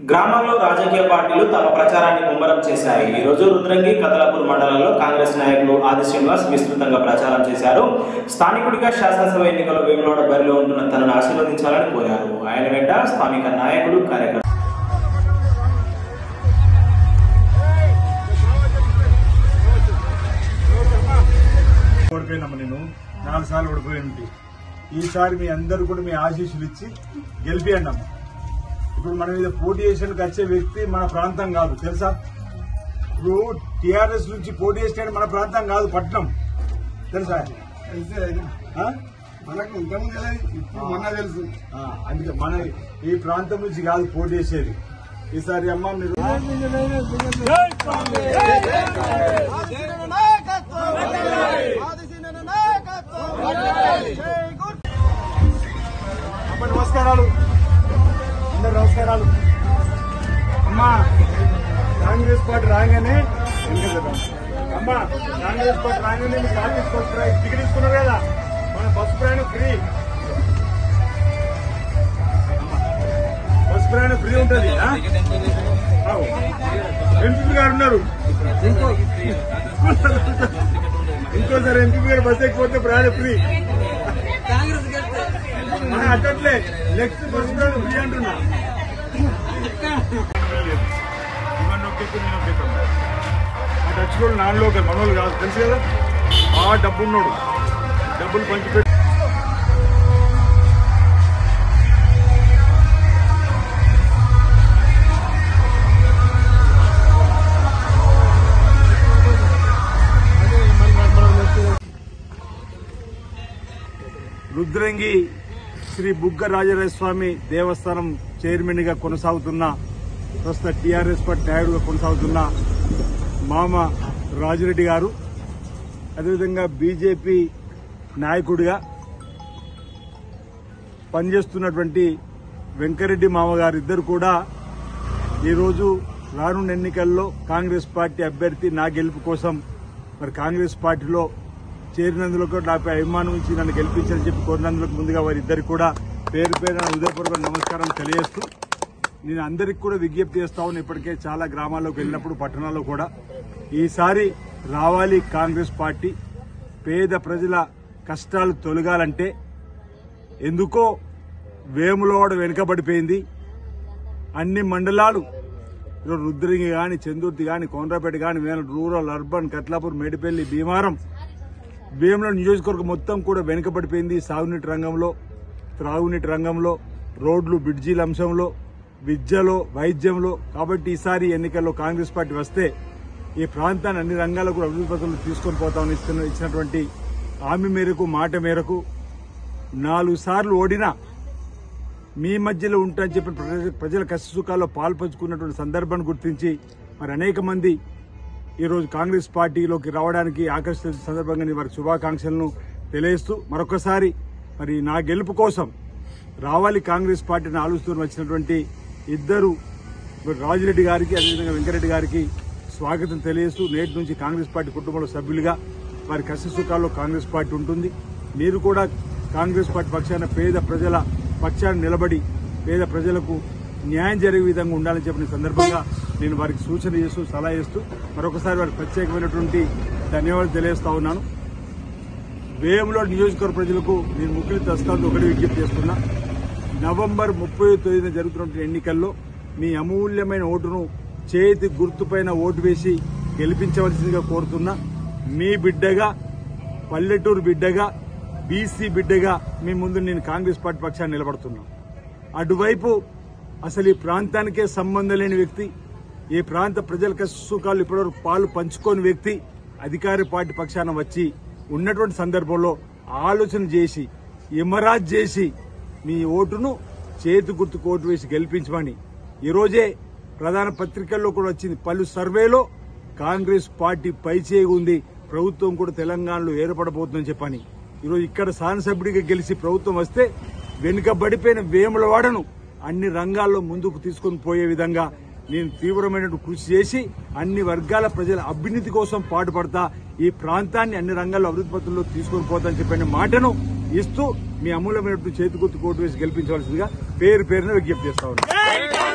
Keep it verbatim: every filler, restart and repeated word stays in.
గ్రామాల్లో రాజకీయ పార్టీలు తమ ప్రచారాన్ని ముమ్మరం చేశాయి. ఈ రోజు రుద్రంగి కతలాపూర్ మండలంలో కాంగ్రెస్ నాయకులు ఆది శ్రీనివాస్ విస్తృతంగా ప్రచారం చేశారు. స్థానికుడిగా శాసనసభ ఎన్నికల్లో వేములవాడ బరిలో ఉంటున్న తనను ఆశీర్వదించాలని కోరారు. ఆయన వెంట స్థానిక నాయకులు, కార్యకర్తలు నేను నాలుగు సార్లు ఓడిపోయింది. ఈసారి మీ అందరూ కూడా మీ ఆశీస్సులు ఇచ్చి గెలిపియండి అమ్మ. ఇప్పుడు మన మీద పోటీ చేసేందుకు వచ్చే వ్యక్తి మన ప్రాంతం కాదు, తెలుసా? ఇప్పుడు టీఆర్ఎస్ నుంచి పోటీ చేసే మన ప్రాంతం కాదు, పట్నం, తెలుసా? మనకు ఇంతకుముందు ఇప్పుడు మన తెలుసు. అందుకే మన ఈ ప్రాంతం నుంచి కాదు పోటీ చేసేది. ఈసారి అమ్మ మీరు నమస్కారాలు, అందరు నమస్కారాలు. అమ్మా, కాంగ్రెస్ పార్టీ రాగానే అమ్మా కాంగ్రెస్ పార్టీ రాగానే మీకు కాంగ్రెస్ పార్టీ టికెట్ తీసుకున్నారు కదా, మన బస్సు ప్రయాణం ఫ్రీ, బస్సు ప్రయాణం ఫ్రీ ఉంటుంది. ఎంపీ గారు ఉన్నారు, ఇంకో ఇంకోసారి ఎంపీ గారు బస్సు ఎక్కిపోతే ప్రయాణం ఫ్రీ. అట్లే నెక్స్ట్ బస్సు ప్రయాణం ఫ్రీ అంటున్నా. ఇవన్నీ ఒక్కెక్కు నేను ఒక్కెక్కాను. ఆ టచ్ కూడా నాన్ లోకల్, మనోళ్ళు కాదు, తెలుసు కదా. ఆ డబ్బున్నాడు, డబ్బులు పంచిపెట్టి రుద్రంగి శ్రీ బుగ్గ రాజరాజస్వామి దేవస్థానం చైర్మన్ గా కొనసాగుతున్న, ప్రస్తుత టీఆర్ఎస్ పార్టీ నాయుడుగా కొనసాగుతున్న మామ రాజిరెడ్డి గారు, అదేవిధంగా బీజేపీ నాయకుడిగా పనిచేస్తున్నటువంటి వెంకరెడ్డి మామగారు ఇద్దరు కూడా ఈరోజు రానున్న ఎన్నికల్లో కాంగ్రెస్ పార్టీ అభ్యర్థి నా గెలుపు కోసం మరి కాంగ్రెస్ పార్టీలో చేరినందుకు నాపై అభిమానం నుంచి నన్ను గెలిపించాలని చెప్పి కోరినందుకు ముందుగా వారిద్దరికి కూడా పేరు పేరు హృదయపూర్వక నమస్కారం తెలియజేస్తూ, నేను అందరికి కూడా విజ్ఞప్తి చేస్తా ఉన్నాను. ఇప్పటికే చాలా గ్రామాల్లోకి వెళ్ళినప్పుడు, పట్టణాల్లో కూడా ఈసారి రావాలి కాంగ్రెస్ పార్టీ. పేద ప్రజల కష్టాలు తొలగాలంటే ఎందుకో వేములవాడ వెనుకబడిపోయింది. అన్ని మండలాలు రుద్రంగి కానీ, చందుర్తి కానీ, కోనరాపేట కానీ, రూరల్, అర్బన్, కట్లాపూర్, మేడిపల్లి, భీమారం, వేములవాడ నియోజకవర్గం మొత్తం కూడా వెనుకబడిపోయింది. సాగునీటి రంగంలో, త్రాగునీటి రంగంలో, రోడ్లు, బ్రిడ్జీల అంశంలో, విద్యలో, వైద్యంలో. కాబట్టి ఈసారి ఎన్నికల్లో కాంగ్రెస్ పార్టీ వస్తే ఈ ప్రాంతాన్ని అన్ని రంగాలకు అభివృద్ధి పథకాలు తీసుకొని పోతామని ఇచ్చినటువంటి హామీ మేరకు, మాట మేరకు నాలుగు సార్లు ఓడినా మీ మధ్యలో ఉంటాయని చెప్పి ప్రజల కష్ట సుఖాల్లో పాల్పంచుకున్నటువంటి సందర్భాన్ని గుర్తించి మరి అనేక మంది ఈరోజు కాంగ్రెస్ పార్టీలోకి రావడానికి ఆకర్షిస్తున్న సందర్భంగా వారికి శుభాకాంక్షలను తెలియజేస్తూ మరొకసారి మరి నా గెలుపు కోసం రావాలి కాంగ్రెస్ పార్టీని ఆలోచిస్తూ వచ్చినటువంటి ఇద్దరు రాజిరెడ్డి గారికి, అదేవిధంగా వెంకరెడ్డి గారికి స్వాగతం తెలియజేస్తూ, నేటి నుంచి కాంగ్రెస్ పార్టీ కుటుంబంలో సభ్యులుగా వారి కష్ట సుఖాల్లో కాంగ్రెస్ పార్టీ ఉంటుంది. మీరు కూడా కాంగ్రెస్ పార్టీ పక్షాన పేద ప్రజల పక్షాన నిలబడి పేద ప్రజలకు న్యాయం జరిగే విధంగా ఉండాలని చెప్పిన సందర్భంగా నేను వారికి సూచన చేస్తూ, సలహా చేస్తూ మరొకసారి వారికి ప్రత్యేకమైనటువంటి ధన్యవాదాలు తెలియజేస్తా ఉన్నాను. వేములవాడ నియోజకవర్గ ప్రజలకు నేను ముఖ్య దస్తాన్ని ఒకటి విజ్ఞప్తి చేస్తున్నా. నవంబర్ ముప్పై తొమ్మిదిన జరుగుతున్న ఎన్నికల్లో మీ అమూల్యమైన ఓటును చేతి గుర్తుపైన ఓటు వేసి గెలిపించవలసిందిగా కోరుతున్నా. మీ బిడ్డగా, పల్లెటూరు బిడ్డగా, బీసీ బిడ్డగా మీ ముందు నేను కాంగ్రెస్ పార్టీ పక్షాన్ని నిలబడుతున్నా. అటువైపు అసలు ఈ ప్రాంతానికే సంబంధం లేని వ్యక్తి, ఈ ప్రాంత ప్రజల కష్ట సుఖాలు ఇప్పటివరకు పాలు పంచుకోని వ్యక్తి అధికార పార్టీ పక్షాన వచ్చి ఉన్నటువంటి సందర్భంలో ఆలోచన చేసి, ఇమరాజ్ చేసి మీ ఓటును చేతి గుర్తుకు ఓటు వేసి గెలిపించమని ఈరోజే ప్రధాన పత్రికల్లో కూడా వచ్చింది. పలు సర్వేలో కాంగ్రెస్ పార్టీ పైచేయి ఉంది, ప్రభుత్వం కూడా తెలంగాణలో ఏర్పడబోతుందని చెప్పని ఈరోజు ఇక్కడ శాసనసభ్యుడిగా గెలిచి ప్రభుత్వం వస్తే వెనుకబడిపోయిన వేములవాడను అన్ని రంగాల్లో ముందుకు తీసుకుని పోయే విధంగా నేను తీవ్రమైన కృషి చేసి అన్ని వర్గాల ప్రజల అభ్యున్నతి కోసం పాటుపడతా, ఈ ప్రాంతాన్ని అన్ని రంగాల్లో అభివృద్ధి పథంలో తీసుకొని పోతానని చెప్పిన మాటను ఇస్తూ మీ అమూల్యమైనటువంటి చేతి గుర్తు కోటు వేసి గెలిపించవలసిందిగా పేరు పేరున విజ్ఞప్తి చేస్తా ఉన్నాను.